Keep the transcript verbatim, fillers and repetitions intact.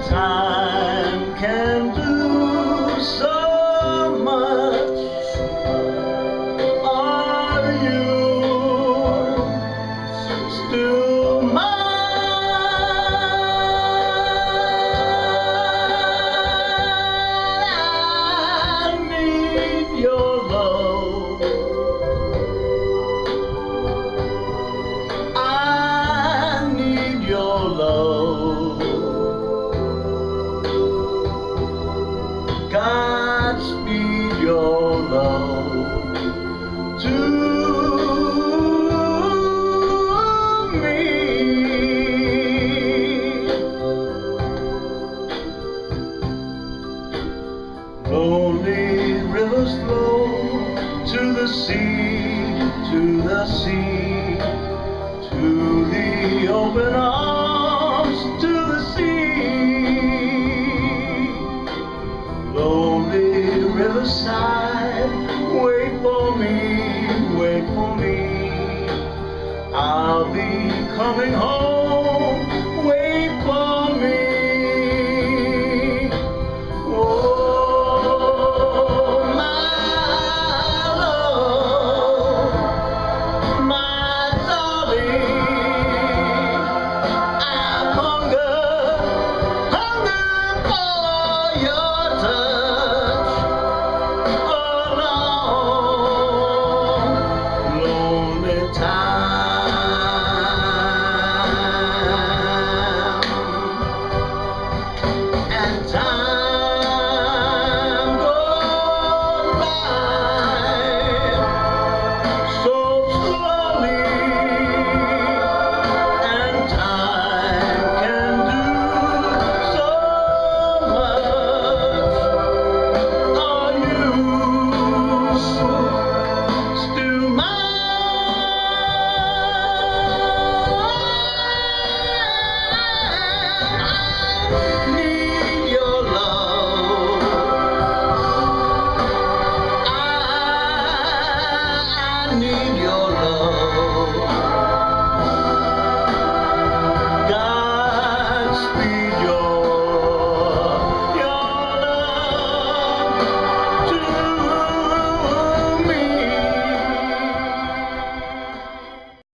Time can do so much. Are you still mine? I need your love. I need your love. Godspeed your love to me. Lonely rivers flow to the sea, to the sea, to the open arms.